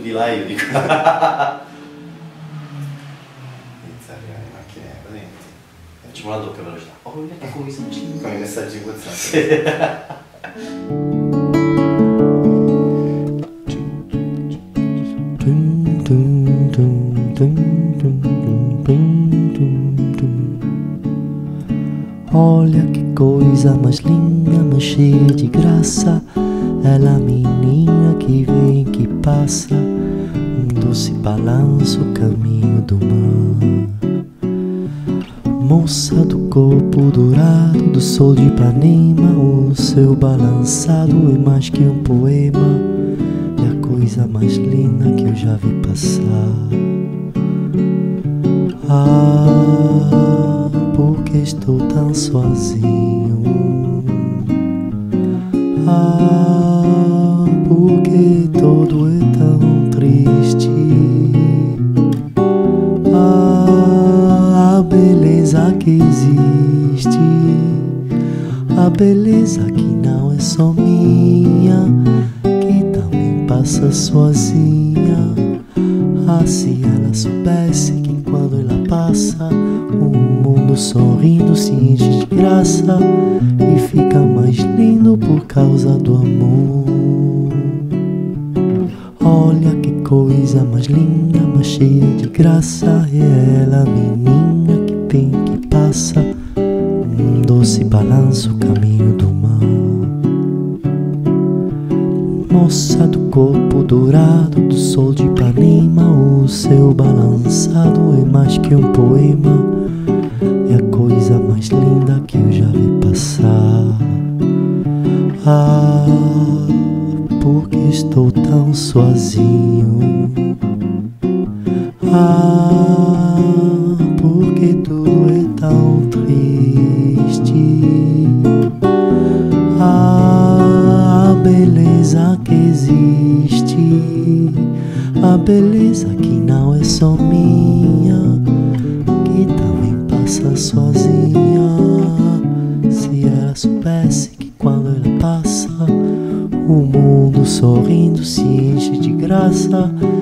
di live. Facciamo la doppia velocità. Oh, mi metto con i messaggi. Con i messaggi WhatsApp. Olha que coisa mais linda, mais cheia de graça. Ela menina que vem, que passa, doce balanço, caminho do mar. Moça do corpo dourado, do sol de Ipanema, o seu balançado é mais que um poema. É a coisa mais linda que eu já vi passar. Ah, porque estou tão sozinho. Ah, porque todo é tão triste. Ah, a beleza que existe, a beleza que não é só minha, que também passa sozinha. Ah, se ela soubesse que quando ela passa, o mundo sorrindo se enche de graça e fica mais lindo por causa do amor. Olha que coisa mais linda, mais cheia de graça. É ela, menina que vem, que passa, um doce balanço, caminho do mar. Moça do corpo dourado, do sol de Ipanema, o seu balançado é mais que um poema. É a coisa mais linda que eu já vi passar. Ah, porque estou tão sozinho. Ah, porque tudo é tão triste. Ah, a beleza que existe, a beleza que não é só minha, que também passa sozinha. Se ela soubesse que quando ela passa, o mundo sorrindo se enche de graça